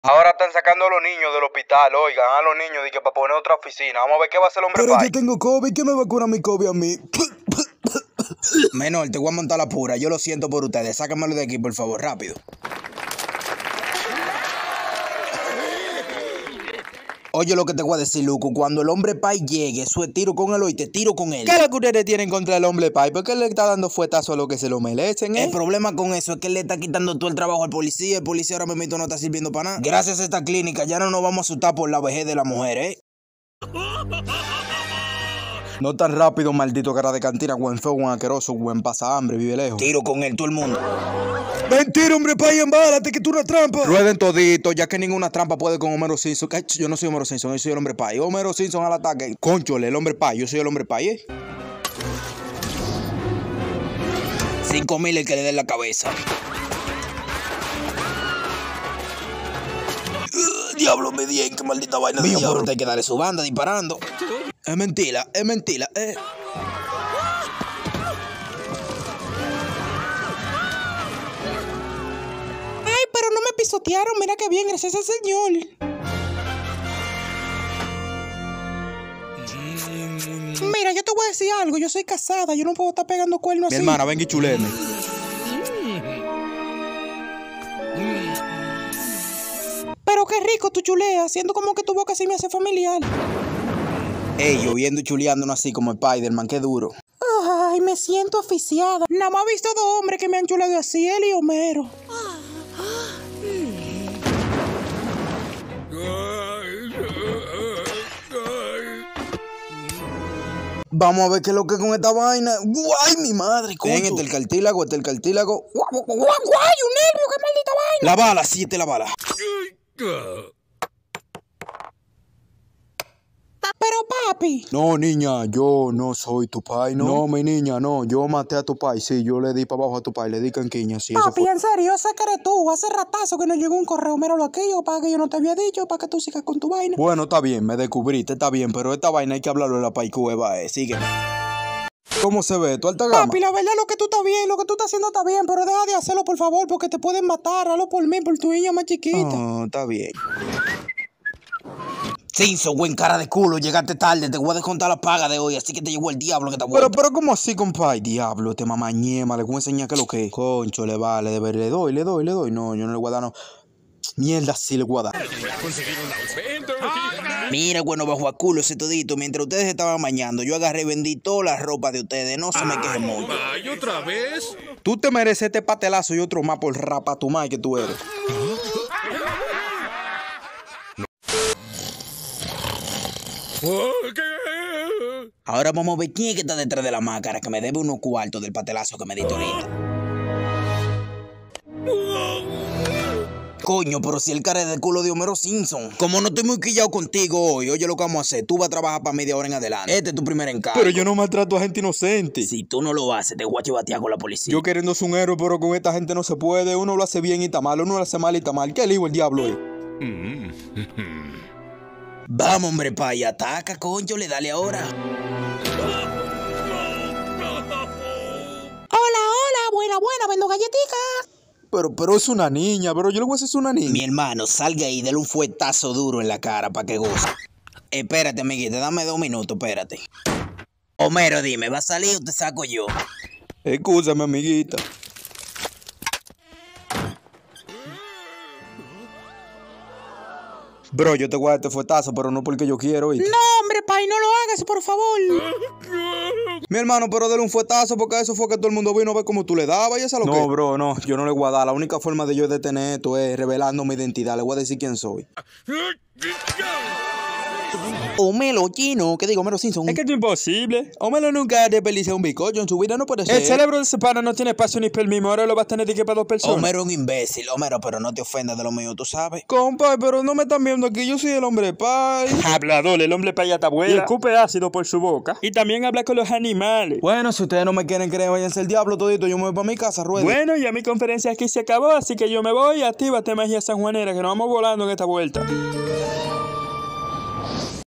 Ahora están sacando a los niños del hospital, oigan, a los niños de que para poner otra oficina. Vamos a ver qué va a hacer el hombre Pero pai. yo tengo COVID, ¿qué me va a curar mi COVID a mí? Menor, te voy a montar la pura. Yo lo siento por ustedes. Sácamelo de aquí, por favor, rápido. Oye lo que te voy a decir, Luco. Cuando el hombre pai llegue, eso es tiro con él y te tiro con él. ¿Qué es lo que ustedes tienen contra el hombre pai? ¿Por qué le está dando fuetazo a lo que se lo merecen, El problema con eso es que él le está quitando todo el trabajo al policía. El policía ahora mismo no está sirviendo para nada. Gracias a esta clínica ya no nos vamos a asustar por la vejez de la mujer, ¿eh? No tan rápido, maldito cara de cantina, buen feo, buen asqueroso, buen pasa hambre, vive lejos. Tiro con él, todo el mundo. Mentira, hombre pai, embálate, que tú una trampa. Rueden todito, ya que ninguna trampa puede con Homero Simpson. Yo no soy Homero Simpson, yo soy el hombre pai. Homero Simpson al ataque. Conchole, el hombre pai, yo soy el hombre pai, ¿eh? 5,000 el que le dé en la cabeza. Diablo, me di, qué maldita vaina de diablo. Pero usted hay que darle su banda disparando. Es mentira, es mentira, Ay, pero no me pisotearon, mira qué bien, gracias al Señor. Mira, yo te voy a decir algo, yo soy casada, yo no puedo estar pegando cuernos Mi así. hermana, venga y chuleme. Pero qué rico tu chulea, siento como que tu boca sí me hace familiar. Ey, yo viendo y chuleándonos así como Spider-Man, qué duro. Ay, me siento asfixiada. Nada más he visto 2 hombres que me han chulado así, él y Homero. Vamos a ver qué es lo que es con esta vaina. ¡Guay, mi madre! Ven, este el cartílago, este el cartílago. ¡Guay, un nervio, qué maldita vaina! La bala, sí, la bala. Pero papi. No, niña, yo no soy tu pai, ¿no? No, mi niña, no. Yo maté a tu pai, sí. Yo le di para abajo a tu pai, le di canquiña, sí. Eso Papi, fue. en serio, yo sé que eres tú. Hace ratazo que nos llegó un correo. Míralo aquí, yo para que yo no te había dicho, para que tú sigas con tu vaina. Bueno, está bien, me descubriste, está bien. Pero esta vaina hay que hablarlo en la pai cueva, sígueme. ¿Cómo se ve? ¿Tu alta gama? Papi, la verdad, lo que tú estás bien, lo que tú estás haciendo está bien, pero deja de hacerlo, por favor, porque te pueden matar. Hazlo por mí, por tu niña más chiquita. No, está bien. Simpson, buen cara de culo, llegaste tarde, te voy a descontar la paga de hoy, así que te llevó el diablo que te vuelve. Pero, ¿cómo así, compadre? Diablo, te mamañema, le voy a enseñar que lo que es. Concho, le vale, le doy. No, yo no le voy a dar, no. Mierda, sí le voy a dar. Mira, bueno, bajo a culo ese todito, mientras ustedes estaban bañando, yo agarré y vendí toda la ropa de ustedes, no se me quejen mucho. ¿Y otra vez? Tú te mereces este patelazo y otro más por rapa tu madre que tú eres. Ahora vamos a ver quién es que está detrás de la máscara, que me debe unos cuartos del patelazo que me diste ahorita. Coño, pero si el cara es del culo de Homero Simpson. Como no estoy muy quillado contigo hoy, oye lo que vamos a hacer. Tú vas a trabajar para media hora en adelante. Este es tu primer encargo. Pero yo no maltrato a gente inocente. Si tú no lo haces, te voy a chivatear con la policía. Yo queriendo ser un héroe, pero con esta gente no se puede. Uno lo hace bien y está mal, uno lo hace mal y está mal. ¿Qué lío el diablo es? Vamos, hombre, pay, ataca, concho, le dale ahora. Hola, buena, vendo galletitas. Pero es una niña, pero yo le voy a hacer una niña. Mi hermano, salga ahí, dale un fuetazo duro en la cara para que goce. Espérate, amiguita, dame 2 minutos, espérate. Homero, dime, ¿va a salir o te saco yo? Excúsame, amiguita. Bro, yo te voy a dar este fuetazo, pero no porque yo quiero, ¿oíste? No, hombre, pai, no lo hagas, por favor. Mi hermano, pero dale un fuetazo porque eso fue que todo el mundo vino a ver cómo tú le dabas y eso es lo que... No, bro, no, yo no le voy a dar. La única forma de yo detener esto es revelando mi identidad. Le voy a decir quién soy. Homero, chino, ¿qué digo, Homero Simpson? Es que es imposible. Homero nunca ha desperdiciado un bizcocho en su vida, no puede ser. El cerebro de ese pana no tiene espacio ni para el mismo. Ahora lo vas a tener que para 2 personas. Homero es un imbécil, Homero, pero no te ofendas de lo mío, tú sabes. Compa, pero no me están viendo aquí, yo soy el hombre pai. Hablador, el hombre payata abuela. Y escupe ácido por su boca. Y también habla con los animales. Bueno, si ustedes no me quieren creer, váyanse el diablo todito, yo me voy para mi casa, rueda. Bueno, ya mi conferencia aquí se acabó, así que yo me voy. Actívate, magia sanjuanera, que nos vamos volando en esta vuelta.